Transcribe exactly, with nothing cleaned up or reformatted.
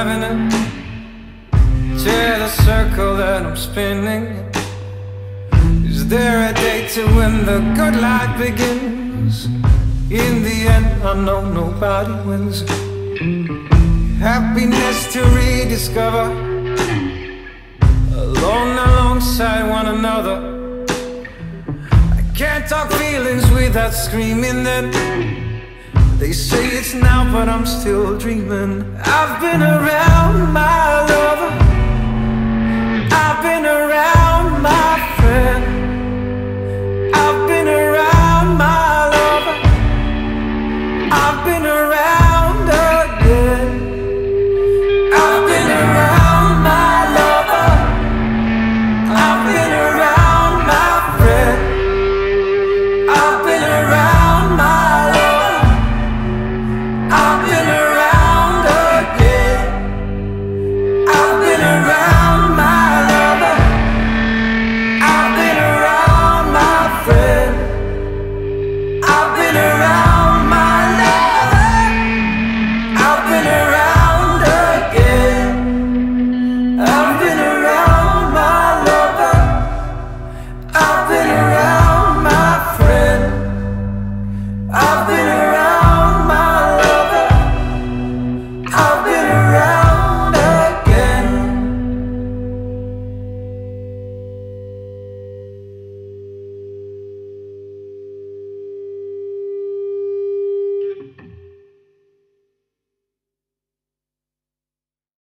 driving it to the circle that I'm spinning. Is there a day to when the good life begins? In the end, I know nobody wins. Happiness to rediscover, alone alongside one another. I can't talk feelings without screaming that. They say it's now, but I'm still dreaming. I've been around my lover, I've been around my